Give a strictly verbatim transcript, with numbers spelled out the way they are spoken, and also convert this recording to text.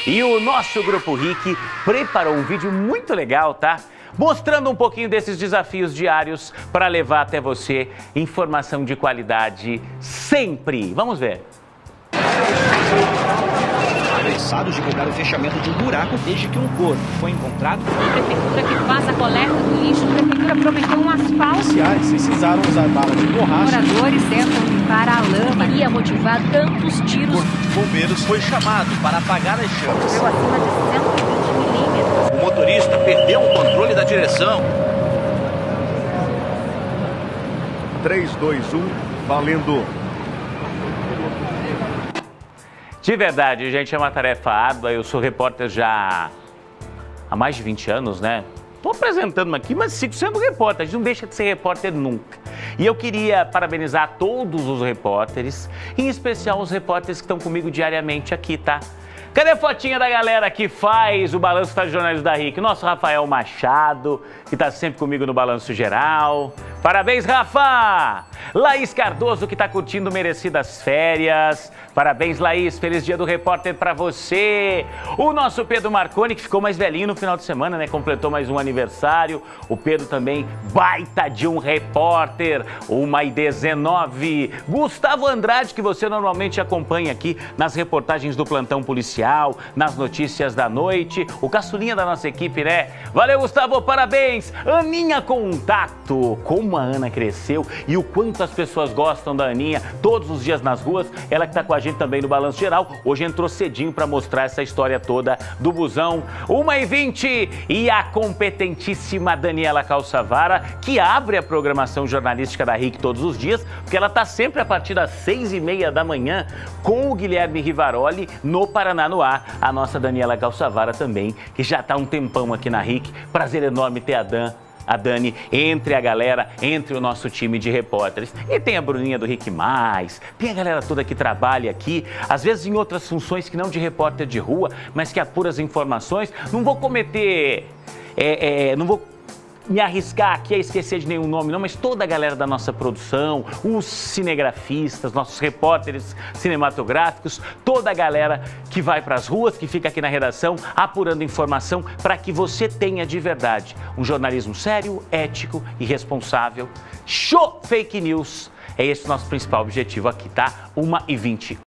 E o nosso Grupo Rick preparou um vídeo muito legal, tá? Mostrando um pouquinho desses desafios diários para levar até você informação de qualidade sempre. Vamos ver. Interessados divulgar o fechamento de um buraco desde que um corpo foi encontrado. A prefeitura que faz a coleta do lixo, a prefeitura prometeu um asfalto. Policiais precisaram usar bala de borracha. Moradores tentam limpar a lama. Iria motivar tantos tiros. O bombeiros foi chamado para apagar as chamas. Deu acima de cento e vinte milímetros. O motorista perdeu o controle da direção. três, dois, um, valendo. De verdade, gente, é uma tarefa árdua. Eu sou repórter já há mais de vinte anos, né? Estou apresentando aqui, mas sigo sendo repórter. A gente não deixa de ser repórter nunca. E eu queria parabenizar todos os repórteres, em especial os repórteres que estão comigo diariamente aqui, tá? Cadê a fotinha da galera que faz o Balanço das Jornais da Rick? Nosso Rafael Machado, que está sempre comigo no Balanço Geral. Parabéns, Rafa! Laís Cardoso, que está curtindo merecidas férias. Parabéns, Laís. Feliz dia do repórter para você. O nosso Pedro Marconi, que ficou mais velhinho no final de semana, né? Completou mais um aniversário. O Pedro também, baita de um repórter. Uma e dezenove. Gustavo Andrade, que você normalmente acompanha aqui nas reportagens do Plantão Policial, nas notícias da noite. O caçulinha da nossa equipe, né? Valeu, Gustavo, parabéns. Aninha Contato. Como a Ana cresceu e o quanto as pessoas gostam da Aninha todos os dias nas ruas. Ela que está com a gente também no Balanço Geral. Hoje entrou cedinho para mostrar essa história toda do busão. uma e vinte e a competentíssima Daniela Calçavara, que abre a programação jornalística da Rick todos os dias, porque ela está sempre a partir das seis e meia da manhã com o Guilherme Rivaroli no Paraná no Ar. A nossa Daniela Calçavara também, que já está um tempão aqui na Rick. Prazer enorme ter a Dan. A Dani, entre a galera, entre o nosso time de repórteres. E tem a Bruninha do Rick Mais, tem a galera toda que trabalha aqui, às vezes em outras funções que não de repórter de rua, mas que apura as informações. Não vou cometer, é, é, não vou me arriscar aqui a esquecer de nenhum nome não, mas toda a galera da nossa produção, os cinegrafistas, nossos repórteres cinematográficos, toda a galera que vai para as ruas, que fica aqui na redação, apurando informação para que você tenha de verdade um jornalismo sério, ético e responsável. Show fake news! É esse o nosso principal objetivo aqui, tá? uma e vinte.